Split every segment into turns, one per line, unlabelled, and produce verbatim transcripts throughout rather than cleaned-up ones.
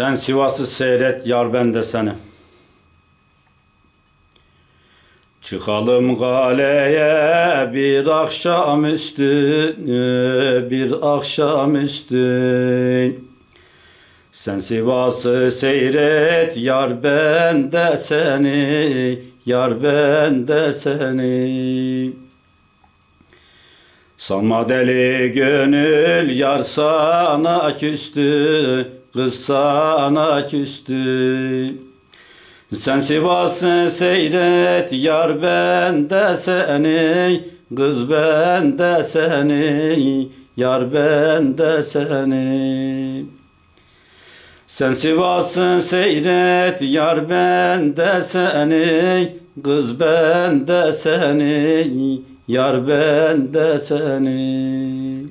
Sen Sivas'ı seyret, yar ben de seni. Çıkalım galeye bir akşamüstü, bir akşamüstü. Sen Sivas'ı seyret, yar ben de seni, yar ben de seni. Sanma deli gönül, yar sana küstü, kız sana küstü. Sen Sivas'ı seyret, yar ben de seni, kız ben de seni, yar ben de seni. Sen Sivas'ı seyret, yar ben de seni, kız ben de seni, yar ben de seni.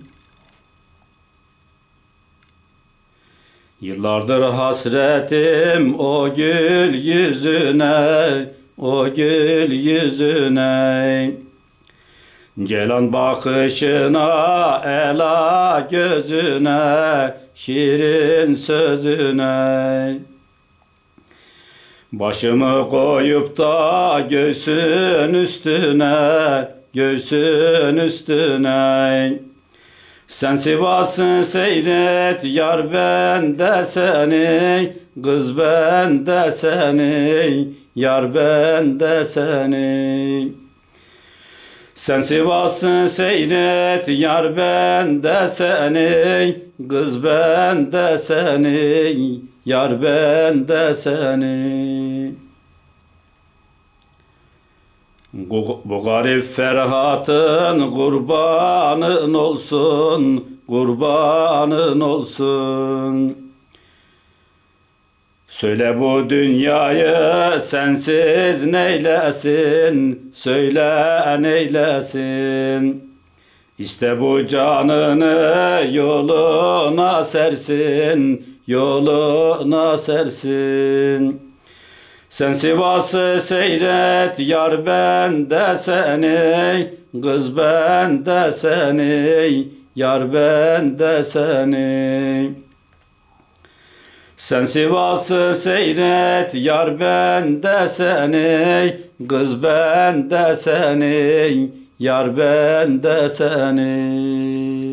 Yıllardır hasretim o gül yüzüne, o gül yüzüne. Ceylan bakışına, ela gözüne, şirin sözüne. Başımı koyup da göğsün üstüne, göğsün üstüne. Sen Sivas'ı seyret, yar ben de seni, kız ben de seni, yar ben de seni. Sen Sivas'ı seyret, yar ben de seni, kız ben de seni, yar ben de seni. Bu garip Ferhat'ın kurbanın olsun, kurbanın olsun. Söyle bu dünyayı sensiz neylesin, söyle neylesin. İşte bu canını yoluna sersin, yoluna sersin. Sen Sivas'ı seyret, yar ben de seni, kız ben de seni, yar ben de seni. Sen Sivas'ı seyret, yar ben de seni, kız ben de seni, yar ben de seni.